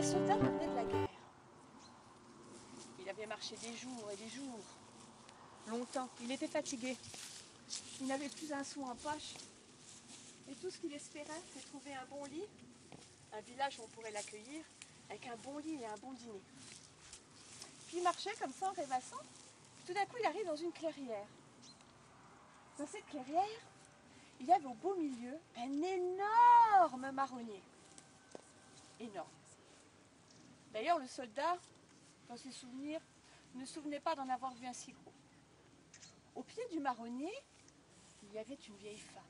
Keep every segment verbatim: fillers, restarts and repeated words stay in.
soldat revenait de la guerre. Il avait marché des jours et des jours, longtemps. Il était fatigué. Il n'avait plus un sou en poche. Et tout ce qu'il espérait, c'est trouver un bon lit, un village où on pourrait l'accueillir, avec un bon lit et un bon dîner. Puis il marchait comme ça en rêvassant. Tout d'un coup, il arrive dans une clairière. Dans cette clairière, il y avait au beau milieu un énorme marronnier. Énorme. D'ailleurs, le soldat, dans ses souvenirs, ne se souvenait pas d'en avoir vu un si gros. Au pied du marronnier, il y avait une vieille femme.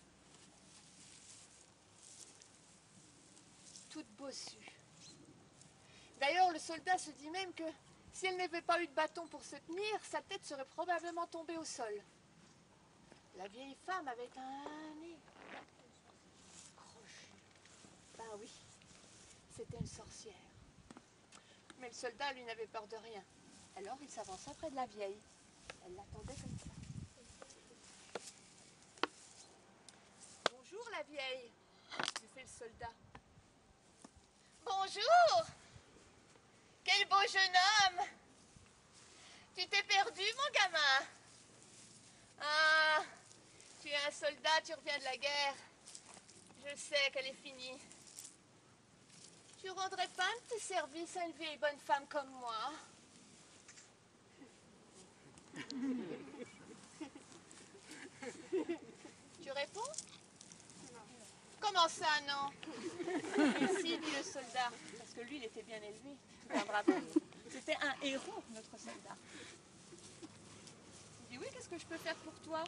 Toute bossue. D'ailleurs, le soldat se dit même que si elle n'avait pas eu de bâton pour se tenir, sa tête serait probablement tombée au sol. La vieille femme avait un nez crochu. Ben oui, c'était une sorcière. Mais le soldat, lui, n'avait peur de rien. Alors il s'avança près de la vieille. Elle l'attendait comme ça. Bonjour la vieille, lui fait le soldat. Bonjour! Quel beau jeune homme! Tu t'es perdu, mon gamin? Ah, tu es un soldat, tu reviens de la guerre. Je sais qu'elle est finie. Tu rendrais pas un petit service à une vieille bonne femme comme moi? Tu réponds? Comment ça, non? Et si, dit le soldat, parce que lui, il était bien élevé, tout un brave homme. C'était un héros, notre soldat. Il dit, oui, qu'est-ce que je peux faire pour toi?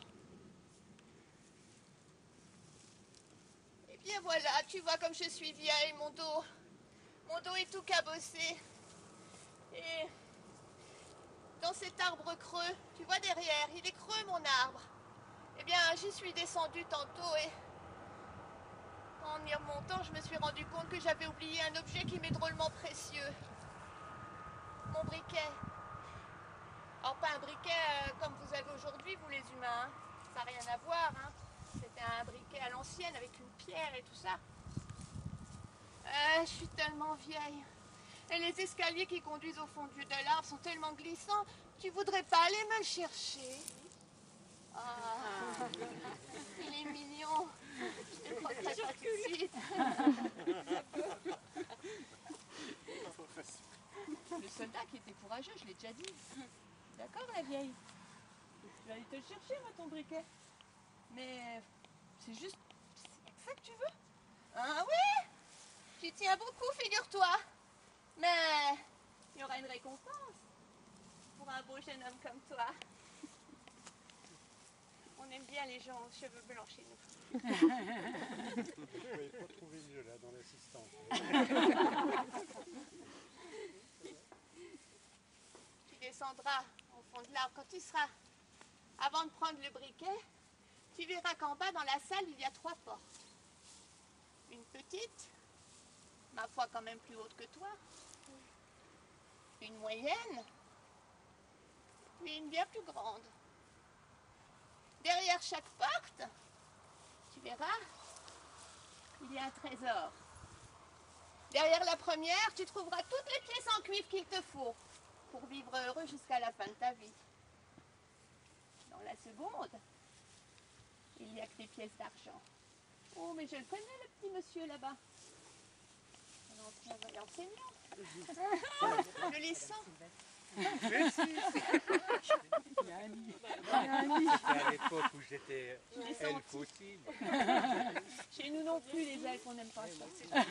Eh bien voilà, tu vois comme je suis vieille, mon dos. Mon dos est tout cabossé. Et dans cet arbre creux, tu vois derrière, il est creux mon arbre. Eh bien, j'y suis descendue tantôt et en y remontant, je me suis rendu compte que j'avais oublié un objet qui m'est drôlement précieux. Mon briquet. Alors pas un briquet euh, comme vous avez aujourd'hui, vous les humains. Hein. Ça n'a rien à voir. Hein. C'était un briquet à l'ancienne avec une pierre et tout ça. Euh, je suis tellement vieille. Et les escaliers qui conduisent au fond de l'arbre sont tellement glissants. Tu voudrais pas aller me le chercher? Ah, il est mignon. Je te croquerai pas tout de suite. Le soldat qui était courageux, je l'ai déjà dit. D'accord, la vieille? Je vais aller te le chercher, moi, ton briquet. Mais c'est juste... C'est ça que tu veux? Ah oui? Tu tiens beaucoup, figure-toi. Mais il y aura une récompense pour un beau jeune homme comme toi. On aime bien les gens aux cheveux blancs chez nous. Vous n'avez pas trouvé mieux là dans l'assistance. Tu descendras au fond de l'arbre quand tu seras. Avant de prendre le briquet, tu verras qu'en bas dans la salle, il y a trois portes. Une petite, ma foi quand même plus haute que toi. Une moyenne, puis une bien plus grande. Derrière chaque porte, tu verras, il y a un trésor. Derrière la première, tu trouveras toutes les pièces en cuivre qu'il te faut pour vivre heureux jusqu'à la fin de ta vie. Dans la seconde, il n'y a que des pièces d'argent. Oh, mais je le connais, le petit monsieur là-bas. L'enseignant. Je les sens. Mais si. Il y a un lit. C'était à l'époque où j'étais elfe aussi. Chez nous non plus, les elfes, on n'aime pas ça.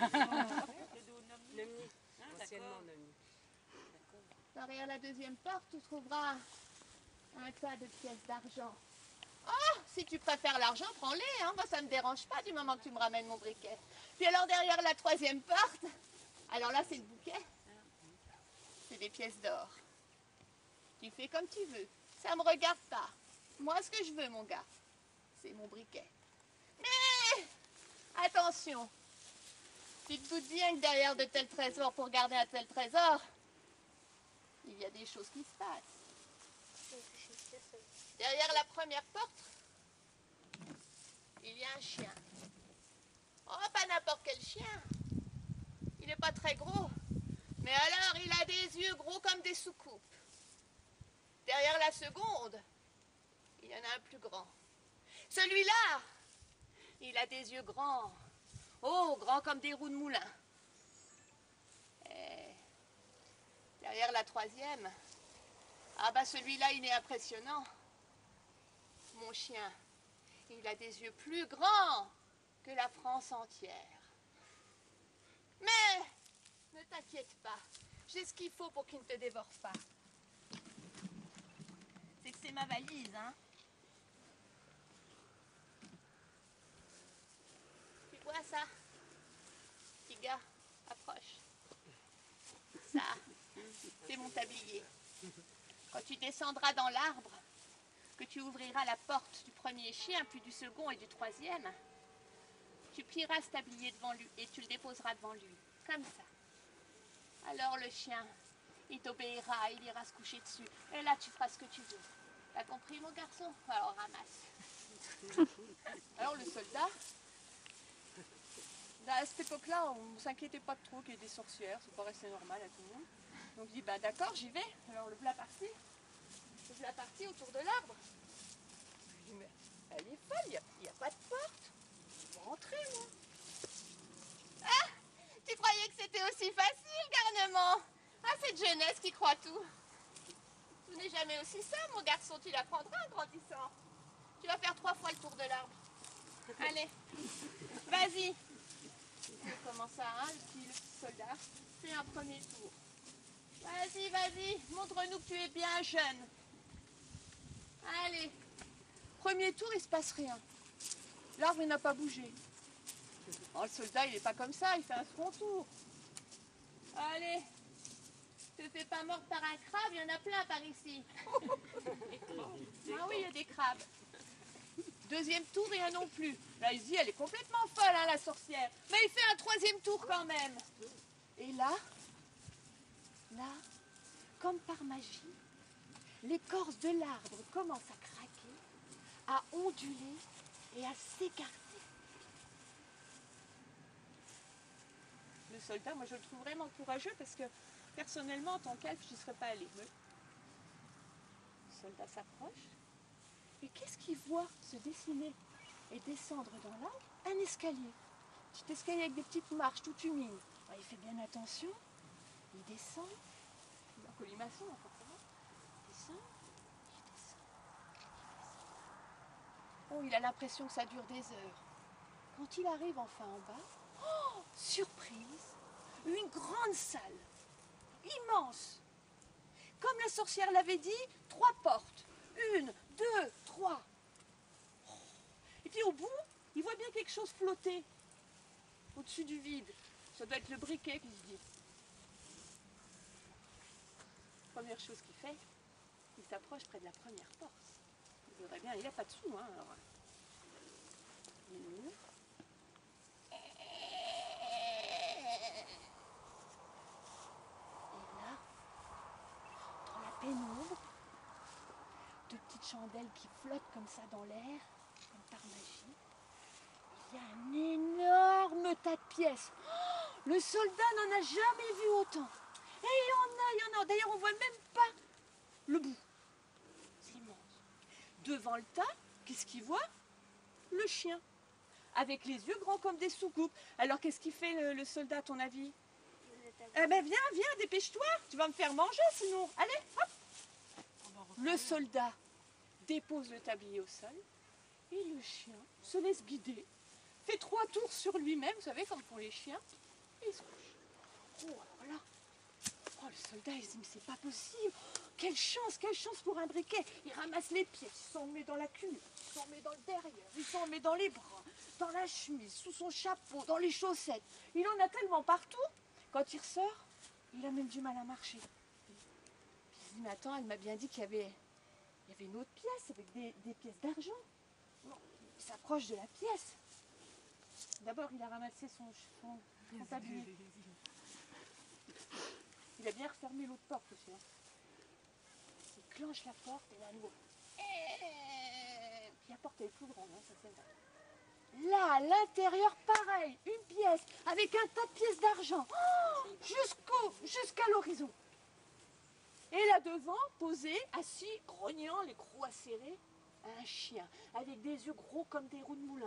Anciennement Nomni. Derrière la deuxième porte, tu trouveras un tas de pièces d'argent. Oh, si tu préfères l'argent, prends-les. Hein. Moi, ça ne me dérange pas du moment que tu me ramènes mon briquet. Puis alors, derrière la troisième porte, alors là, c'est le bouquet. C'est des pièces d'or. Tu fais comme tu veux. Ça ne me regarde pas. Moi, ce que je veux, mon gars, c'est mon briquet. Mais attention, tu te doutes bien que derrière de tels trésors, pour garder un tel trésor, il y a des choses qui se passent. Derrière la première porte, il y a un chien. Oh, pas n'importe quel chien. Il n'est pas très gros. Mais alors, il a des yeux gros comme des soucoupes. Derrière la seconde, il y en a un plus grand. Celui-là, il a des yeux grands. Oh, grands comme des roues de moulin. Et derrière la troisième, ah bah celui-là, il est impressionnant. Mon chien, il a des yeux plus grands que la France entière. Mais ne t'inquiète pas, j'ai ce qu'il faut pour qu'il ne te dévore pas. C'est que c'est ma valise, hein. Tu vois ça? Petit gars, approche. Ça, c'est mon tablier. Quand tu descendras dans l'arbre, que tu ouvriras la porte du premier chien, puis du second et du troisième, tu plieras ce tablier devant lui et tu le déposeras devant lui, comme ça. Alors le chien, il t'obéira, il ira se coucher dessus. Et là, tu feras ce que tu veux. T'as compris, mon garçon? Alors ramasse. Alors le soldat, à cette époque-là, on ne s'inquiétait pas trop qu'il y ait des sorcières, ça paraissait normal à tout le monde. Donc il dit, bah d'accord, j'y vais. Alors le plat parti, le plat parti autour de l'arbre. Je dis, mais elle est folle, il n'y a, a pas de porte. Je vais rentrer, moi. Ah, tu croyais que c'était aussi facile, garnement? Ah, cette jeunesse qui croit tout. Tout n'est jamais aussi simple, mon garçon, tu l'apprendras en grandissant. Tu vas faire trois fois le tour de l'arbre. Allez, vas-y. Comment ça, hein, le petit, le petit soldat? Fais un premier tour. Vas-y, vas-y, montre-nous que tu es bien jeune. Allez. Premier tour, il se passe rien. L'arbre, il n'a pas bougé. Oh, le soldat, il n'est pas comme ça, il fait un second tour. Allez. Te fais pas mordre par un crabe, il y en a plein par ici. Ah oui, il y a des crabes. Deuxième tour, rien non plus. Là, il se dit, elle est complètement folle, hein, la sorcière. Mais il fait un troisième tour quand même. Et là, là, comme par magie, l'écorce de l'arbre commence à craquer, à onduler et à s'écarter. Le soldat, moi je le trouve vraiment courageux parce que personnellement, en tant qu'elfe, je n'y serais pas allée. Le soldat s'approche et qu'est-ce qu'il voit se dessiner et descendre dans l'arbre? Un escalier. Petit escalier avec des petites marches toutes humides. Alors, il fait bien attention, il descend, il est en colimaçon, hein, forcément. Il descend, il descend, il descend. Oh, il a l'impression que ça dure des heures. Quand il arrive enfin en bas, oh, surprise, une grande salle, immense. Comme la sorcière l'avait dit, trois portes. Une, deux, trois. Et puis au bout, il voit bien quelque chose flotter au-dessus du vide. Ça doit être le briquet qui se dit. Première chose qu'il fait, il s'approche près de la première porte. Il voudrait bien, il n'a pas de sous, hein, alors. Il ouvre. Et là, dans la pénombre, deux petites chandelles qui flottent comme ça dans l'air, comme par magie, il y a un énorme tas de pièces. Oh, le soldat n'en a jamais vu autant. Et il y en a, il y en a. D'ailleurs, on ne voit même pas le bout. C'est immense. Devant le tas, qu'est-ce qu'il voit? Le chien. Avec les yeux grands comme des soucoupes. Alors, qu'est-ce qu'il fait le, le soldat, à ton avis? Eh ben, viens, viens, dépêche-toi. Tu vas me faire manger sinon. Allez, hop. Le soldat dépose le tablier au sol et le chien se laisse guider, fait trois tours sur lui-même, vous savez, comme font les chiens, et il se couche. Oh, alors là, oh, le soldat, il se dit, mais c'est pas possible. Quelle chance, quelle chance pour un briquet. Il ramasse les pièces, il s'en met dans la culotte, il s'en met dans le derrière, il s'en met dans les bras, dans la chemise, sous son chapeau, dans les chaussettes. Il en a tellement partout. Quand il ressort, il a même du mal à marcher. Puis il se dit, mais attends, elle m'a bien dit qu'il y avait... Il y avait une autre pièce avec des, des pièces d'argent. Non, il s'approche de la pièce. D'abord, il a ramassé son, son, son tablier. Il a bien refermé l'autre porte aussi. Hein. Il clenche la porte et là, à nouveau. Puis la porte est plus grande, hein, ça c'est vrai. Là, à l'intérieur, pareil, une pièce avec un tas de pièces d'argent oh, jusqu'au, jusqu'à l'horizon. Et là devant, posé, assis, grognant, les crocs acérés, un chien avec des yeux gros comme des roues de moulin.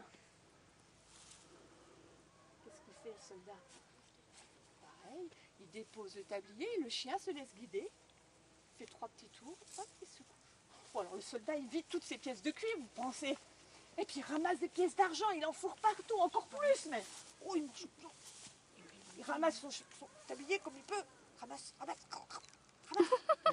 Qu'est-ce qu'il fait le soldat? Pareil, il dépose le tablier, le chien se laisse guider, fait trois petits tours, hop, il se couche. Bon, alors le soldat, il vide toutes ses pièces de cuivre, vous pensez? Et puis il ramasse des pièces d'argent, il en fourre partout, encore plus même. Oh, il mange. Il ramasse son, son tablier comme il peut. Ramasse, ramasse, ramasse.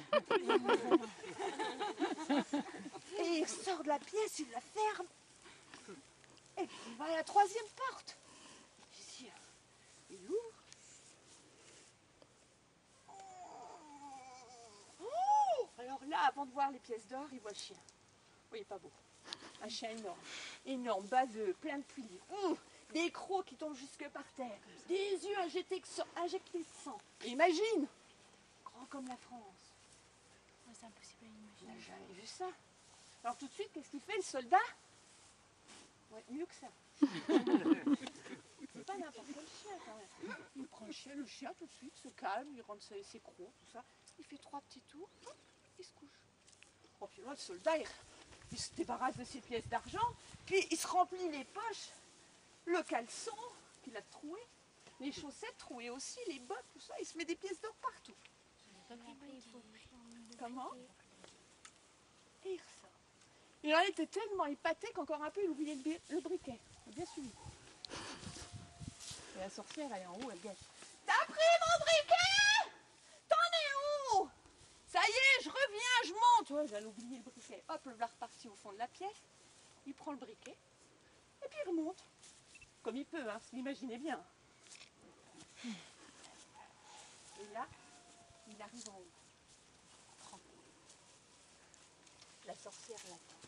Et il sort de la pièce, il la ferme. Et puis il va à la troisième porte. Ici, il ouvre. Oh, alors là, avant de voir les pièces d'or, il voit le chien. Oui, pas beau. Un chien énorme, énorme, baveux, plein de plis, mmh, des crocs qui tombent jusque par terre, des yeux injectés, injectés de sang. Et imagine, grand comme la France. Ouais, c'est impossible à On imaginer. n'a jamais vu ça. Alors tout de suite, qu'est-ce qu'il fait le soldat? Ouais, mieux que ça. C'est pas n'importe quel chien quand même. Il prend le chien, le chien tout de suite se calme, il rentre ses, ses crocs, tout ça. Il fait trois petits tours, hop, il se couche. Oh, puis là, le soldat, il... Il se débarrasse de ses pièces d'argent, puis il se remplit les poches, le caleçon qu'il a troué, les chaussettes trouées aussi, les bottes, tout ça. Il se met des pièces d'or partout. Après, il faut Comment? Et il ressort. Il en était tellement épaté qu'encore un peu il oubliait le, bi- le briquet. Il a bien suivi. Et la sorcière, elle est en haut, elle guette. T'as pris mon briquet? T'en es où? Ça y est, je reviens, je monte. Ouais, j'allais oublier le briquet. Hop, le voilà reparti au fond de la pièce. Il prend le briquet et puis il remonte. Comme il peut, hein, l'imaginez bien. Et là, il arrive en haut. La sorcière l'attend.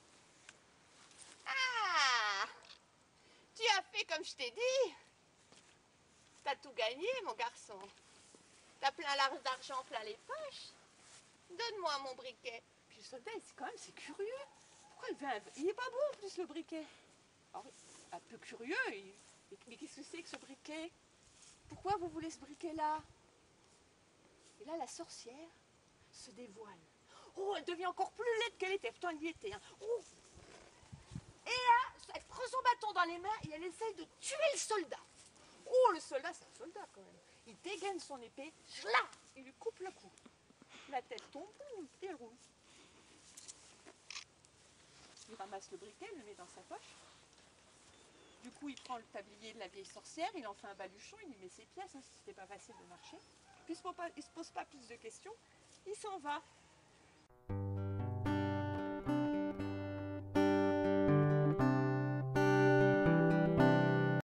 Ah! Tu as fait comme je t'ai dit. T'as tout gagné, mon garçon. T'as plein l'argent d'argent plein les poches. Donne-moi mon briquet. Puis le soldat, c'est quand même, c'est curieux. Pourquoi il veut un... Il est pas beau en plus le briquet. Alors, un peu curieux, il... mais qu'est-ce que c'est que ce briquet? Pourquoi vous voulez ce briquet-là? Et là, la sorcière se dévoile. Oh, elle devient encore plus laide qu'elle était. Pourtant, elle y était. Hein. Oh. Et là, elle prend son bâton dans les mains et elle essaye de tuer le soldat. Oh, le soldat, c'est un soldat quand même. Il dégaine son épée, là, il lui coupe le cou. La tête tombe et elle roule. Il ramasse le briquet, le met dans sa poche. Du coup, il prend le tablier de la vieille sorcière, il en fait un baluchon, il y met ses pièces, hein, si c'était pas facile de marcher. Puis il ne se pose pas plus de questions, il s'en va.